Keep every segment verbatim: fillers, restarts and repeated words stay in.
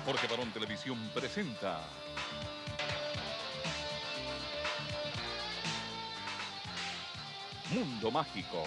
Jorge Barón Televisión presenta Mundo Mágico.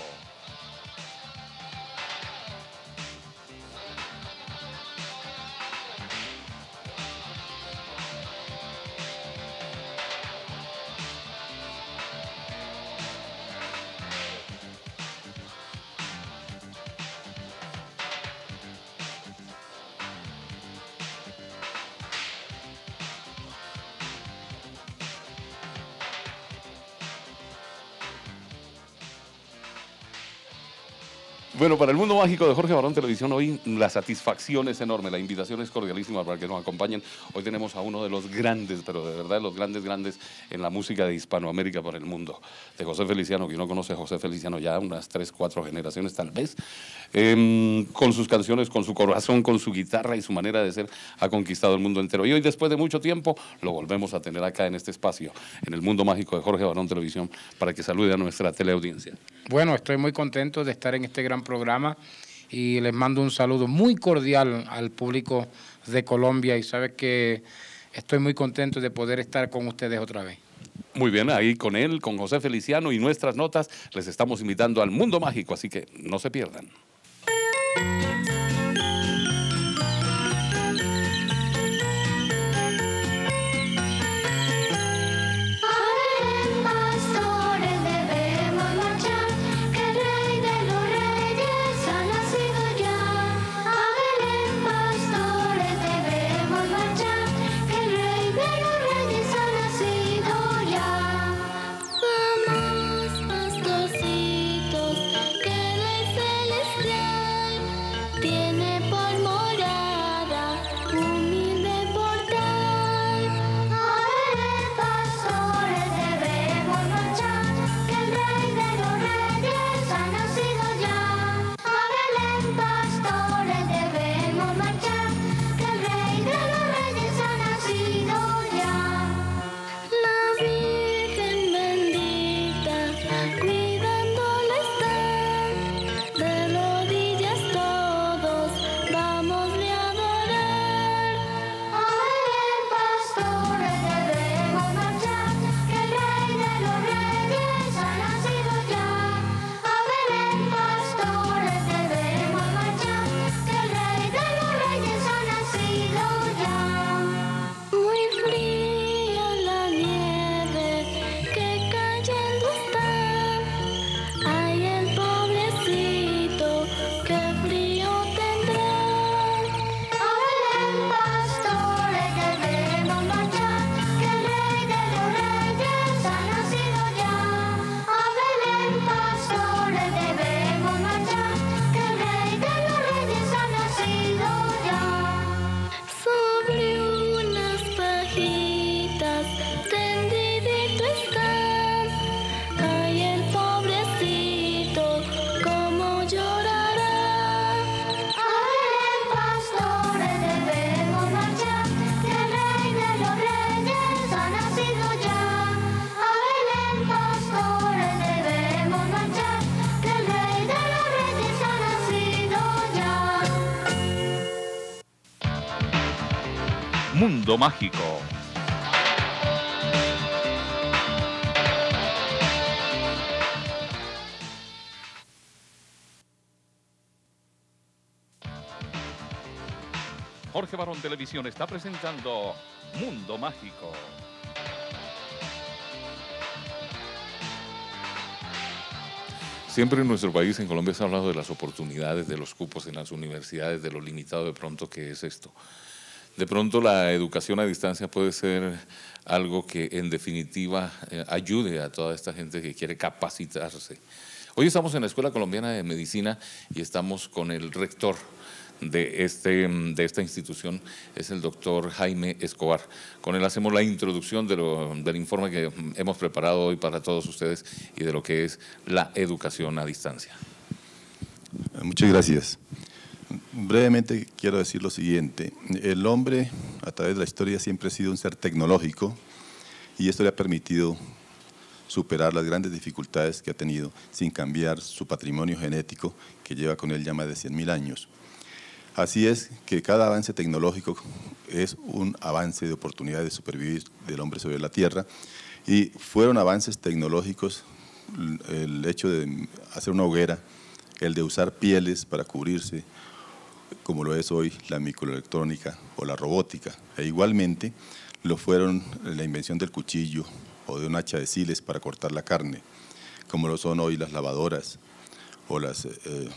Bueno, para el Mundo Mágico de Jorge Barón Televisión, hoy la satisfacción es enorme, la invitación es cordialísima para que nos acompañen. Hoy tenemos a uno de los grandes, pero de verdad los grandes, grandes en la música de Hispanoamérica para el mundo, de José Feliciano. Quien no conoce a José Feliciano ya unas tres, cuatro generaciones tal vez, eh, con sus canciones, con su corazón, con su guitarra y su manera de ser, ha conquistado el mundo entero. Y hoy, después de mucho tiempo, lo volvemos a tener acá en este espacio, en el Mundo Mágico de Jorge Barón Televisión, para que salude a nuestra teleaudiencia. Bueno, estoy muy contento de estar en este gran programa y les mando un saludo muy cordial al público de Colombia y sabes que estoy muy contento de poder estar con ustedes otra vez. Muy bien, ahí con él, con José Feliciano y nuestras notas, les estamos invitando al Mundo Mágico, así que no se pierdan. Mundo Mágico. Jorge Barón Televisión está presentando Mundo Mágico. Siempre en nuestro país, en Colombia, se ha hablado de las oportunidades, de los cupos en las universidades, de lo limitado de pronto que es esto. De pronto la educación a distancia puede ser algo que en definitiva eh, ayude a toda esta gente que quiere capacitarse. Hoy estamos en la Escuela Colombiana de Medicina y estamos con el rector de, este, de esta institución, es el doctor Jaime Escobar. Con él hacemos la introducción de lo, del informe que hemos preparado hoy para todos ustedes y de lo que es la educación a distancia. Muchas gracias. Brevemente quiero decir lo siguiente. El hombre, a través de la historia, siempre ha sido un ser tecnológico y esto le ha permitido superar las grandes dificultades que ha tenido sin cambiar su patrimonio genético que lleva con él ya más de cien mil años. Así es que cada avance tecnológico es un avance de oportunidad de supervivir del hombre sobre la Tierra, y fueron avances tecnológicos el hecho de hacer una hoguera, el de usar pieles para cubrirse, como lo es hoy la microelectrónica o la robótica. E igualmente lo fueron la invención del cuchillo o de un hacha de siles para cortar la carne, como lo son hoy las lavadoras o los eh,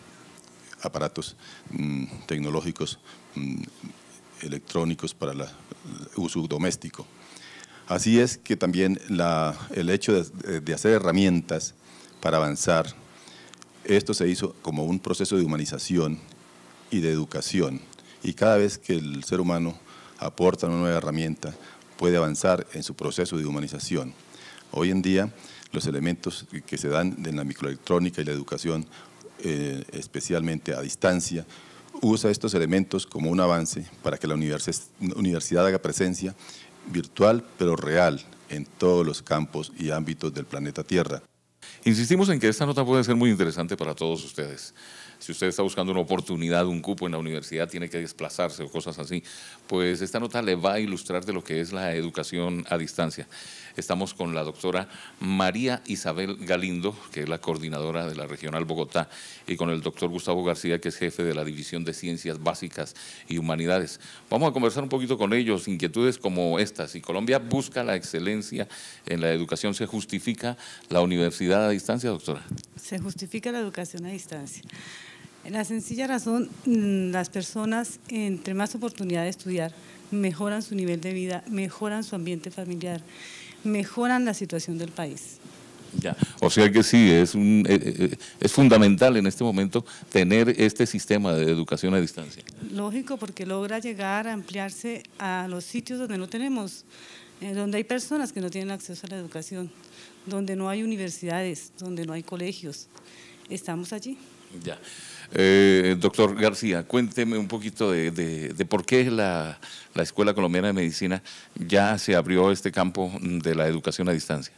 aparatos mm, tecnológicos mm, electrónicos para la, el uso doméstico. Así es que también la, el hecho de, de hacer herramientas para avanzar, esto se hizo como un proceso de humanización y de educación, y cada vez que el ser humano aporta una nueva herramienta, puede avanzar en su proceso de humanización. Hoy en día, los elementos que se dan en la microelectrónica y la educación, eh, especialmente a distancia, usa estos elementos como un avance para que la universidad haga presencia virtual, pero real, en todos los campos y ámbitos del planeta Tierra. Insistimos en que esta nota puede ser muy interesante para todos ustedes. Si usted está buscando una oportunidad, un cupo en la universidad, tiene que desplazarse o cosas así, pues esta nota le va a ilustrar de lo que es la educación a distancia. Estamos con la doctora María Isabel Galindo, que es la coordinadora de la Regional Bogotá, y con el doctor Gustavo García, que es jefe de la División de Ciencias Básicas y Humanidades. Vamos a conversar un poquito con ellos, inquietudes como estas. Si Colombia busca la excelencia en la educación, ¿se justifica la universidad a distancia, doctora? Se justifica la educación a distancia. La sencilla razón, las personas, entre más oportunidad de estudiar, mejoran su nivel de vida, mejoran su ambiente familiar, mejoran la situación del país. Ya, o sea que sí, es, un, eh, es fundamental en este momento tener este sistema de educación a distancia. Lógico, porque logra llegar a ampliarse a los sitios donde no tenemos, eh, donde hay personas que no tienen acceso a la educación, donde no hay universidades, donde no hay colegios. Estamos allí. Ya. Eh, doctor García, cuénteme un poquito de, de, de por qué la, la Escuela Colombiana de Medicina ya se abrió este campo de la educación a distancia.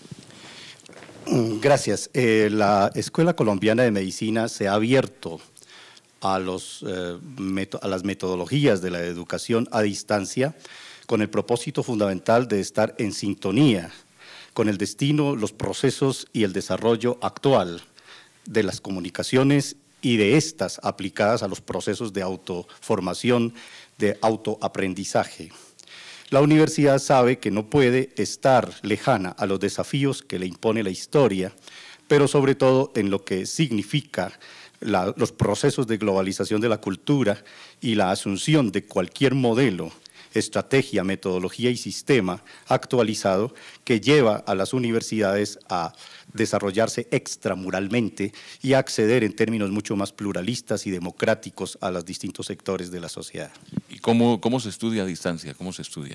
Gracias. Eh, la Escuela Colombiana de Medicina se ha abierto a, los, eh, a las metodologías de la educación a distancia con el propósito fundamental de estar en sintonía con el destino, los procesos y el desarrollo actual de las comunicaciones y de estas aplicadas a los procesos de autoformación, de autoaprendizaje. La universidad sabe que no puede estar lejana a los desafíos que le impone la historia, pero sobre todo en lo que significa la, los procesos de globalización de la cultura y la asunción de cualquier modelo, estrategia, metodología y sistema actualizado que lleva a las universidades a desarrollarse extramuralmente y a acceder en términos mucho más pluralistas y democráticos a los distintos sectores de la sociedad. ¿Y cómo, cómo se estudia a distancia? ¿Cómo se estudia?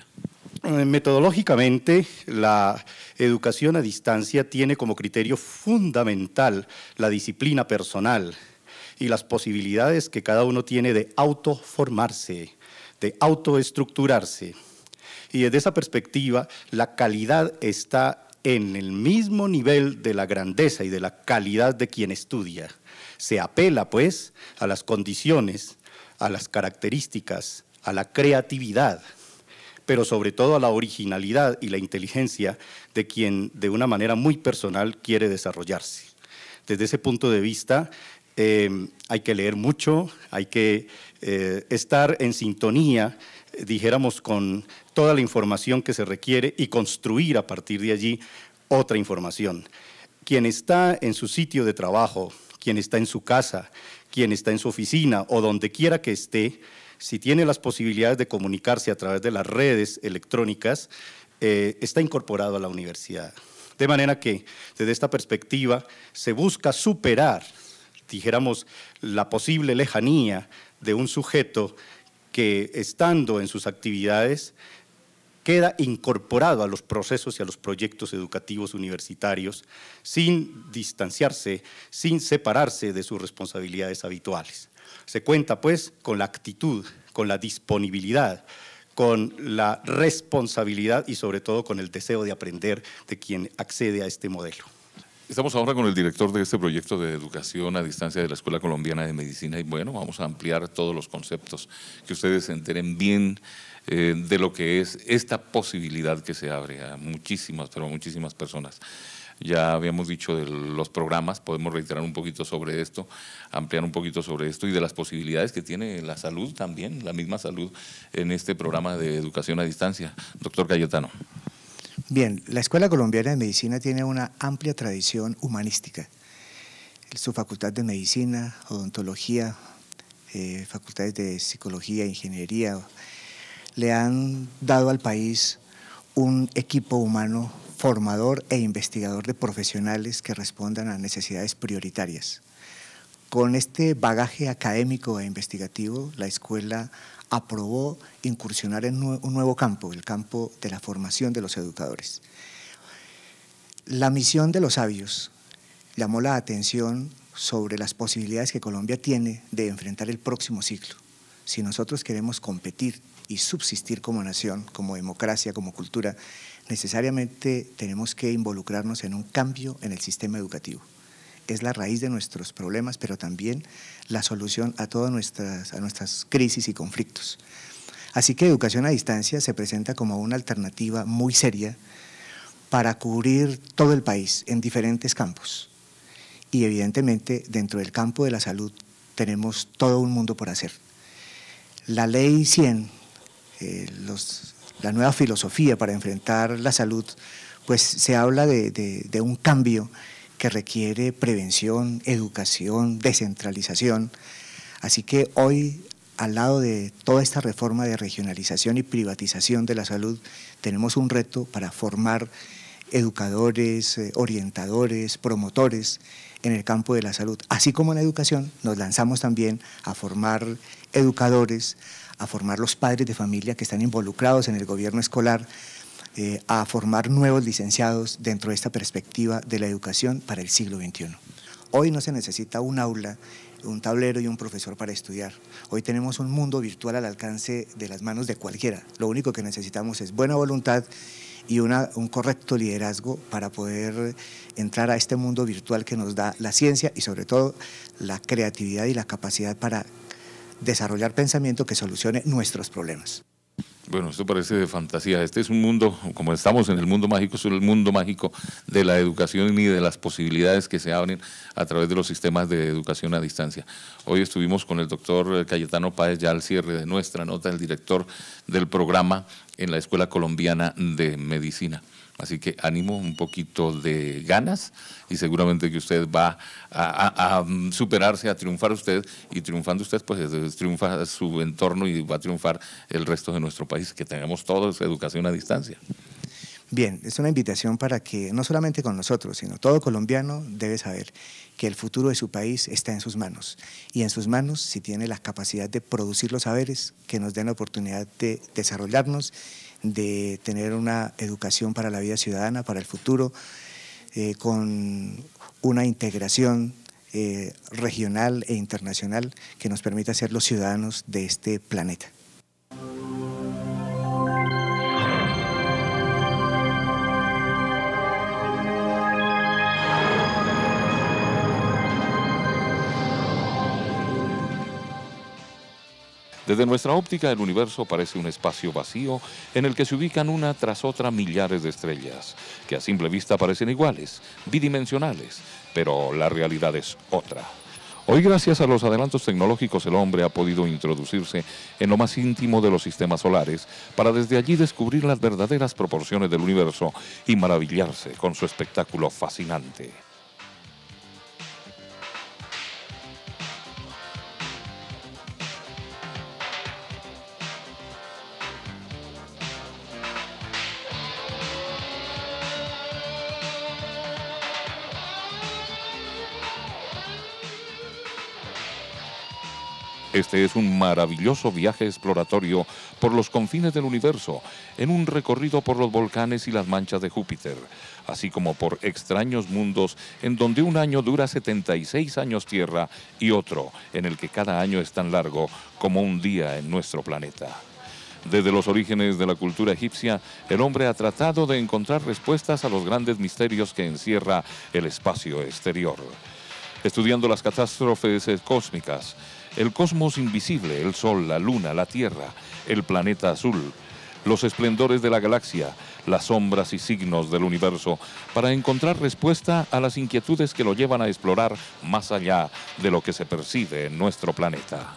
Metodológicamente, la educación a distancia tiene como criterio fundamental la disciplina personal y las posibilidades que cada uno tiene de autoformarse, de autoestructurarse. Y desde esa perspectiva, la calidad está en el mismo nivel de la grandeza y de la calidad de quien estudia. Se apela, pues, a las condiciones, a las características, a la creatividad, pero sobre todo a la originalidad y la inteligencia de quien de una manera muy personal quiere desarrollarse. Desde ese punto de vista, eh, hay que leer mucho, hay que eh, estar en sintonía, eh, dijéramos, con toda la información que se requiere y construir a partir de allí otra información. Quien está en su sitio de trabajo, quien está en su casa, quien está en su oficina o donde quiera que esté, si tiene las posibilidades de comunicarse a través de las redes electrónicas, eh, está incorporado a la universidad. De manera que, desde esta perspectiva, se busca superar, dijéramos, la posible lejanía de un sujeto que, estando en sus actividades, queda incorporado a los procesos y a los proyectos educativos universitarios sin distanciarse, sin separarse de sus responsabilidades habituales. Se cuenta, pues, con la actitud, con la disponibilidad, con la responsabilidad y, sobre todo, con el deseo de aprender de quien accede a este modelo. Estamos ahora con el director de este proyecto de educación a distancia de la Escuela Colombiana de Medicina y bueno, vamos a ampliar todos los conceptos, que ustedes se enteren bien eh, de lo que es esta posibilidad que se abre a muchísimas, pero a muchísimas personas. Ya habíamos dicho de los programas, podemos reiterar un poquito sobre esto, ampliar un poquito sobre esto y de las posibilidades que tiene la salud también, la misma salud en este programa de educación a distancia. Doctor Cayetano. Bien, la Escuela Colombiana de Medicina tiene una amplia tradición humanística. Su facultad de Medicina, Odontología, eh, facultades de Psicología, Ingeniería, le han dado al país un equipo humano formador e investigador de profesionales que respondan a necesidades prioritarias. Con este bagaje académico e investigativo, la escuela aprobó incursionar en un nuevo campo, el campo de la formación de los educadores. La misión de los sabios llamó la atención sobre las posibilidades que Colombia tiene de enfrentar el próximo ciclo. Si nosotros queremos competir y subsistir como nación, como democracia, como cultura, necesariamente tenemos que involucrarnos en un cambio en el sistema educativo. Es la raíz de nuestros problemas, pero también la solución a todas nuestras, a nuestras crisis y conflictos. Así que educación a distancia se presenta como una alternativa muy seria para cubrir todo el país en diferentes campos. Y evidentemente dentro del campo de la salud tenemos todo un mundo por hacer. La ley cien, eh, los, la nueva filosofía para enfrentar la salud, pues se habla de, de, de un cambio que requiere prevención, educación, descentralización. Así que hoy, al lado de toda esta reforma de regionalización y privatización de la salud, tenemos un reto para formar educadores, eh, orientadores, promotores en el campo de la salud. Así como en la educación, nos lanzamos también a formar educadores, a formar los padres de familia que están involucrados en el gobierno escolar, Eh, a formar nuevos licenciados dentro de esta perspectiva de la educación para el siglo veintiuno. Hoy no se necesita un aula, un tablero y un profesor para estudiar. Hoy tenemos un mundo virtual al alcance de las manos de cualquiera. Lo único que necesitamos es buena voluntad y una, un correcto liderazgo para poder entrar a este mundo virtual que nos da la ciencia y sobre todo la creatividad y la capacidad para desarrollar pensamiento que solucione nuestros problemas. Bueno, esto parece de fantasía. Este es un mundo, como estamos en el mundo mágico, es el mundo mágico de la educación y de las posibilidades que se abren a través de los sistemas de educación a distancia. Hoy estuvimos con el doctor Cayetano Páez, ya al cierre de nuestra nota, el director del programa en la Escuela Colombiana de Medicina. Así que ánimo, un poquito de ganas y seguramente que usted va a, a, a superarse, a triunfar usted y triunfando usted, pues triunfa su entorno y va a triunfar el resto de nuestro país, que tengamos todos educación a distancia. Bien, es una invitación para que no solamente con nosotros, sino todo colombiano debe saber que el futuro de su país está en sus manos y en sus manos si tiene la capacidad de producir los saberes que nos den la oportunidad de desarrollarnos, de tener una educación para la vida ciudadana, para el futuro, eh, con una integración eh, regional e internacional que nos permita ser los ciudadanos de este planeta. Desde nuestra óptica, el universo parece un espacio vacío en el que se ubican una tras otra millares de estrellas, que a simple vista parecen iguales, bidimensionales, pero la realidad es otra. Hoy, gracias a los adelantos tecnológicos, el hombre ha podido introducirse en lo más íntimo de los sistemas solares para desde allí descubrir las verdaderas proporciones del universo y maravillarse con su espectáculo fascinante. Este es un maravilloso viaje exploratorio por los confines del universo, en un recorrido por los volcanes y las manchas de Júpiter, así como por extraños mundos en donde un año dura setenta y seis años Tierra y otro en el que cada año es tan largo como un día en nuestro planeta. Desde los orígenes de la cultura egipcia, el hombre ha tratado de encontrar respuestas a los grandes misterios que encierra el espacio exterior. Estudiando las catástrofes cósmicas, el cosmos invisible, el Sol, la Luna, la Tierra, el planeta azul, los esplendores de la galaxia, las sombras y signos del universo, para encontrar respuesta a las inquietudes que lo llevan a explorar más allá de lo que se percibe en nuestro planeta.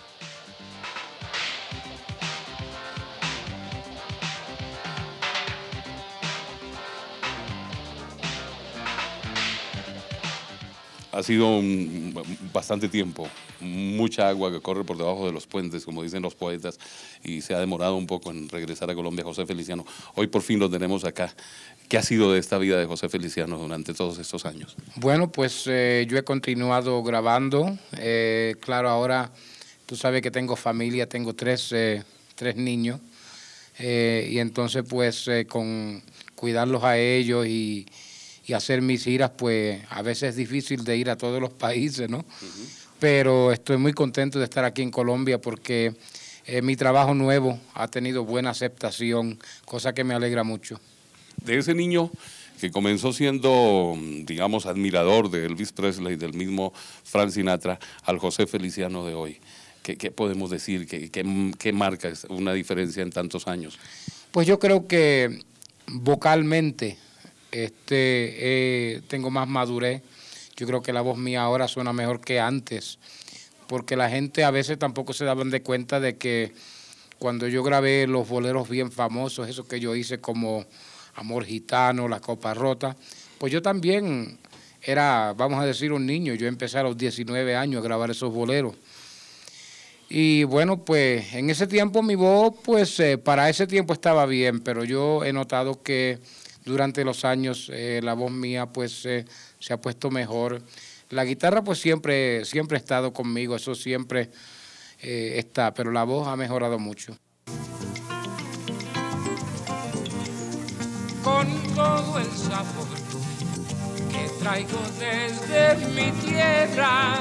Ha sido un, bastante tiempo, mucha agua que corre por debajo de los puentes, como dicen los poetas, y se ha demorado un poco en regresar a Colombia. José Feliciano, hoy por fin lo tenemos acá. ¿Qué ha sido de esta vida de José Feliciano durante todos estos años? Bueno, pues eh, yo he continuado grabando. Eh, claro, ahora tú sabes que tengo familia, tengo tres, eh, tres niños, eh, y entonces pues eh, con cuidarlos a ellos y... y hacer mis giras, pues a veces es difícil de ir a todos los países, ¿no? Uh-huh. Pero estoy muy contento de estar aquí en Colombia porque eh, mi trabajo nuevo ha tenido buena aceptación, cosa que me alegra mucho. De ese niño que comenzó siendo, digamos, admirador de Elvis Presley, del mismo Frank Sinatra, al José Feliciano de hoy, ¿qué, qué podemos decir? ¿Qué, qué, qué marca una diferencia en tantos años? Pues yo creo que vocalmente... Este, eh, tengo más madurez. Yo creo que la voz mía ahora suena mejor que antes, porque la gente a veces tampoco se daban de cuenta de que cuando yo grabé los boleros bien famosos, esos que yo hice como Amor Gitano, La Copa Rota, pues yo también era, vamos a decir, un niño. Yo empecé a los diecinueve años a grabar esos boleros. Y bueno, pues en ese tiempo mi voz, pues eh, para ese tiempo estaba bien, pero yo he notado que durante los años eh, la voz mía pues eh, se ha puesto mejor. La guitarra pues siempre, siempre ha estado conmigo, eso siempre eh, está, pero la voz ha mejorado mucho. Con todo el sabor que traigo desde mi tierra,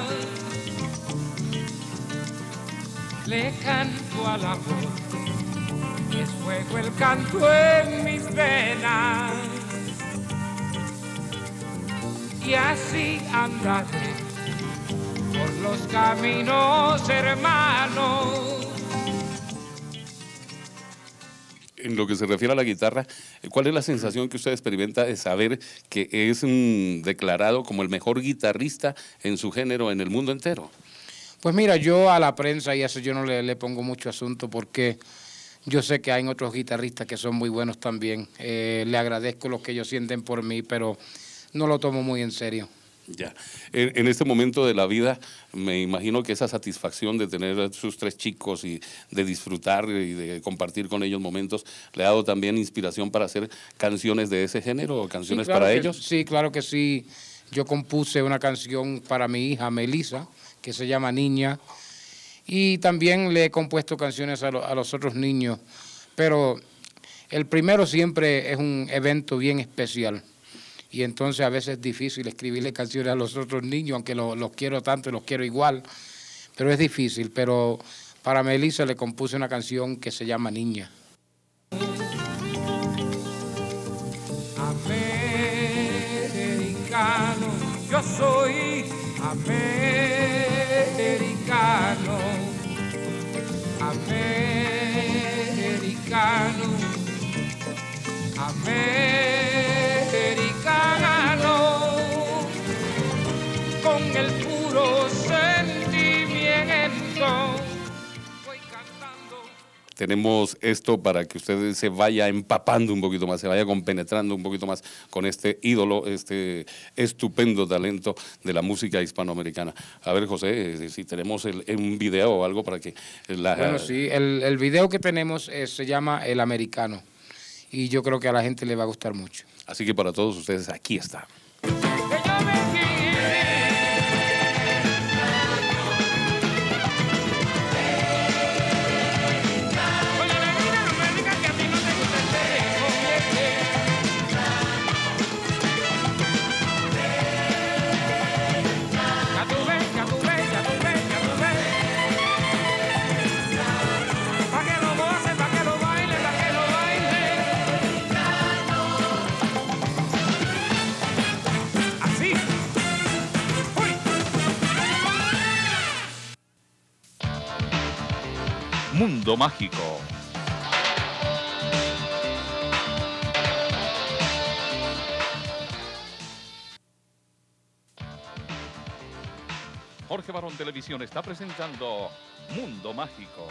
le canto al amor. Es fuego el canto en mis venas, y así andaré por los caminos, hermanos. En lo que se refiere a la guitarra, ¿cuál es la sensación que usted experimenta de saber que es um, declarado como el mejor guitarrista en su género en el mundo entero? Pues mira, yo a la prensa y eso yo no le, le pongo mucho asunto porque... yo sé que hay otros guitarristas que son muy buenos también. Eh, le agradezco lo que ellos sienten por mí, pero no lo tomo muy en serio. Ya. En, en este momento de la vida, me imagino que esa satisfacción de tener a sus tres chicos y de disfrutar y de compartir con ellos momentos, ¿le ha dado también inspiración para hacer canciones de ese género o canciones sí, claro para que, ellos? Sí, claro que sí. Yo compuse una canción para mi hija Melissa, que se llama Niña, y también le he compuesto canciones a, lo, a los otros niños, pero el primero siempre es un evento bien especial y entonces a veces es difícil escribirle canciones a los otros niños, aunque los, los quiero tanto y los quiero igual, pero es difícil. Pero para Melissa le compuse una canción que se llama Niña. Americano, yo soy americano, americano, americano, con el puro sentimiento voy cantando. Tenemos esto para que usted se vaya empapando un poquito más, se vaya compenetrando un poquito más con este ídolo, este estupendo talento de la música hispanoamericana. A ver, José, si tenemos el, un video o algo para que... La... Bueno, sí, el, el video que tenemos eh, se llama El Americano y yo creo que a la gente le va a gustar mucho. Así que para todos ustedes, aquí está. Pa' que lo goce, pa' que lo Mundo Mágico. Jorge Barón Televisión está presentando Mundo Mágico.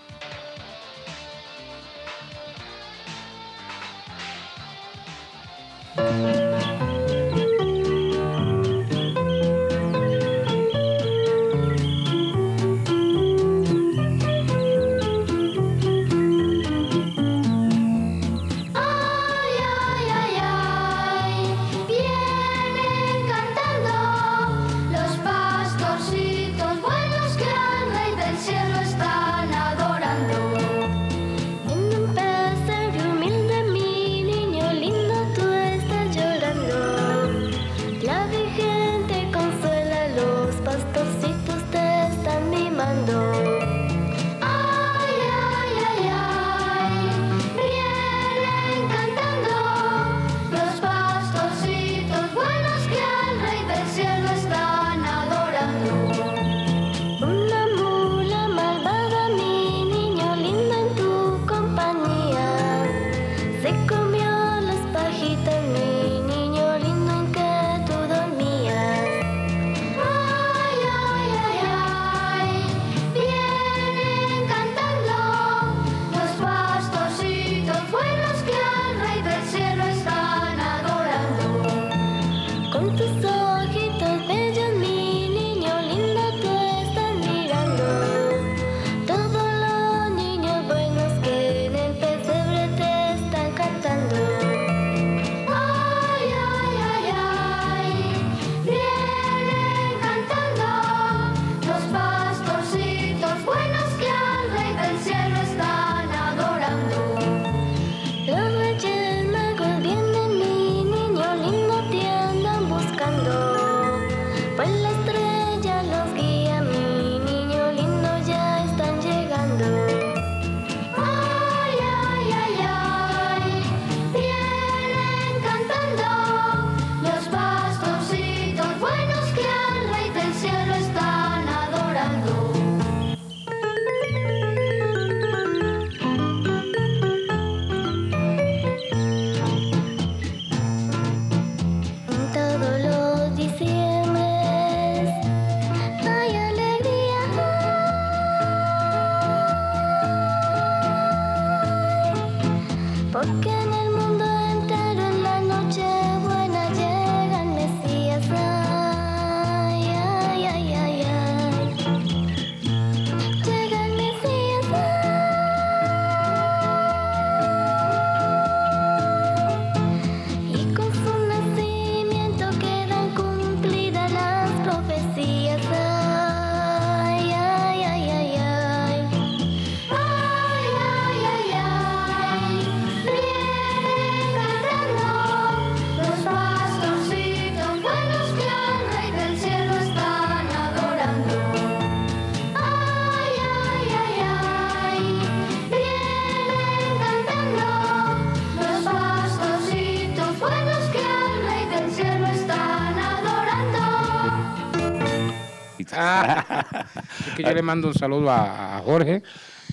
Ah, es que yo le mando un saludo a, a Jorge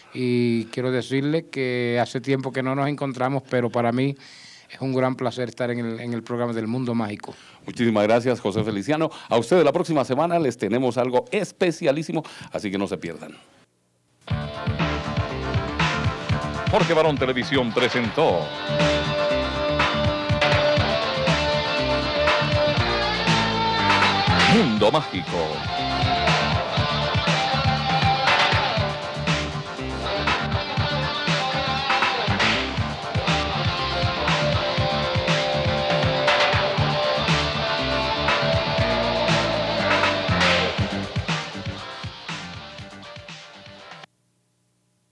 y quiero decirle que hace tiempo que no nos encontramos, pero para mí es un gran placer estar en el, en el programa del Mundo Mágico. Muchísimas gracias, José Feliciano. A ustedes la próxima semana les tenemos algo especialísimo, así que no se pierdan. Jorge Barón Televisión presentó Mundo Mágico.